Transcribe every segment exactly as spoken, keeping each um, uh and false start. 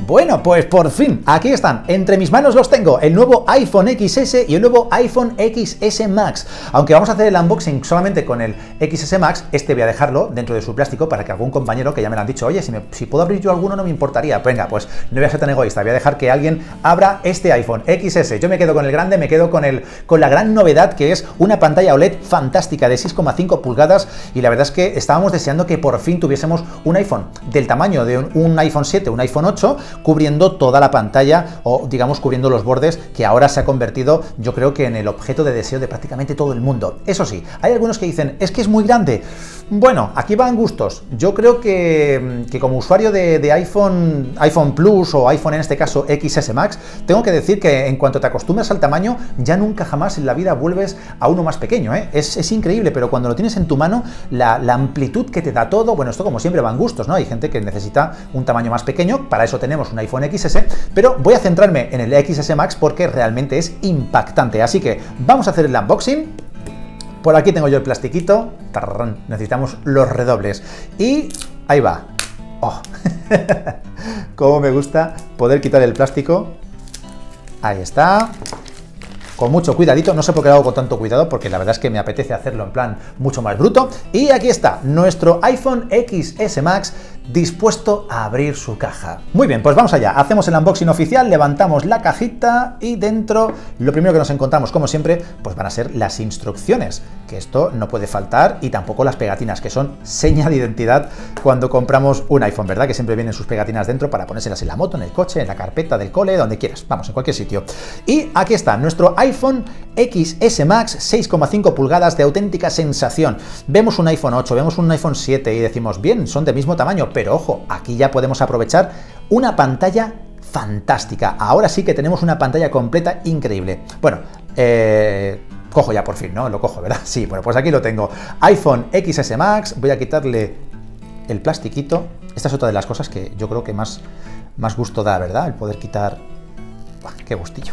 Bueno, pues por fin, aquí están, entre mis manos los tengo, el nuevo iPhone equis ese y el nuevo iPhone equis ese Max. Aunque vamos a hacer el unboxing solamente con el equis ese Max, este voy a dejarlo dentro de su plástico para que algún compañero que ya me lo han dicho, oye, si, me, si puedo abrir yo alguno no me importaría. Venga, pues no voy a ser tan egoísta, voy a dejar que alguien abra este iPhone equis ese. Yo me quedo con el grande, me quedo con, el, con la gran novedad que es una pantalla O L E D fantástica de seis coma cinco pulgadas, y la verdad es que estábamos deseando que por fin tuviésemos un iPhone del tamaño de un, un iPhone siete, un iPhone ocho, cubriendo toda la pantalla, o digamos cubriendo los bordes, que ahora se ha convertido, yo creo que en el objeto de deseo de prácticamente todo el mundo. Eso sí, hay algunos que dicen, es que es muy grande. Bueno, aquí van gustos. Yo creo que, que como usuario de, de iPhone, iPhone Plus o iPhone en este caso equis ese Max, tengo que decir que en cuanto te acostumbras al tamaño, ya nunca jamás en la vida vuelves a uno más pequeño, ¿eh? Es, es increíble, pero cuando lo tienes en tu mano, la, la amplitud que te da todo, bueno, esto como siempre van gustos, ¿no? Hay gente que necesita un tamaño más pequeño, para eso tenemos un iPhone equis ese, pero voy a centrarme en el equis ese Max porque realmente es impactante. Así que vamos a hacer el unboxing. Por aquí tengo yo el plastiquito. Tarrán, necesitamos los redobles. Y ahí va. Oh. Cómo me gusta poder quitar el plástico. Ahí está. Con mucho cuidadito, no sé por qué lo hago con tanto cuidado, porque la verdad es que me apetece hacerlo en plan mucho más bruto. Y aquí está, nuestro iPhone equis ese Max dispuesto a abrir su caja. Muy bien, pues vamos allá, hacemos el unboxing oficial, levantamos la cajita y dentro lo primero que nos encontramos, como siempre, pues van a ser las instrucciones, que esto no puede faltar, y tampoco las pegatinas, que son seña de identidad cuando compramos un iPhone, ¿verdad? Que siempre vienen sus pegatinas dentro para ponérselas en la moto, en el coche, en la carpeta del cole, donde quieras, vamos, en cualquier sitio. Y aquí está, nuestro iPhone equis ese Max, seis coma cinco pulgadas de auténtica sensación. Vemos un iPhone ocho, vemos un iPhone siete y decimos, bien, son del mismo tamaño, pero ojo, aquí ya podemos aprovechar una pantalla fantástica. Ahora sí que tenemos una pantalla completa increíble. Bueno, eh... cojo ya por fin, ¿no? Lo cojo, ¿verdad? Sí, bueno, pues aquí lo tengo. iPhone equis ese Max, voy a quitarle el plastiquito. Esta es otra de las cosas que yo creo que más, más gusto da, ¿verdad? El poder quitar... ¡Buah, qué gustillo!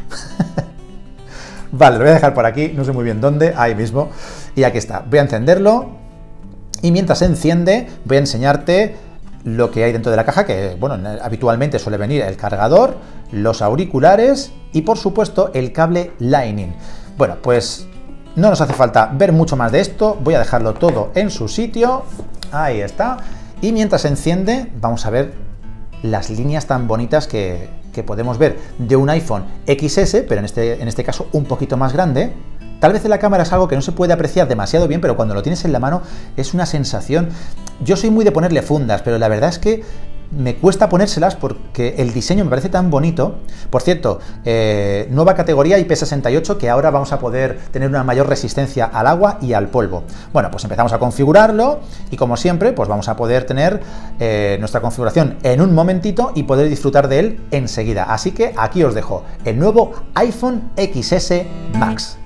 Vale, lo voy a dejar por aquí, no sé muy bien dónde, ahí mismo. Y aquí está, voy a encenderlo. Y mientras se enciende, voy a enseñarte lo que hay dentro de la caja, que, bueno, habitualmente suele venir el cargador, los auriculares y, por supuesto, el cable Lightning. Bueno, pues no nos hace falta ver mucho más de esto, voy a dejarlo todo en su sitio, ahí está, y mientras se enciende vamos a ver las líneas tan bonitas que, que podemos ver de un iPhone equis ese, pero en este, en este caso un poquito más grande. Tal vez en la cámara es algo que no se puede apreciar demasiado bien, pero cuando lo tienes en la mano es una sensación... Yo soy muy de ponerle fundas, pero la verdad es que me cuesta ponérselas porque el diseño me parece tan bonito. Por cierto, eh, nueva categoría I P sesenta y ocho, que ahora vamos a poder tener una mayor resistencia al agua y al polvo. Bueno, pues empezamos a configurarlo y, como siempre, pues vamos a poder tener eh, nuestra configuración en un momentito y poder disfrutar de él enseguida. Así que aquí os dejo el nuevo iPhone equis ese Max.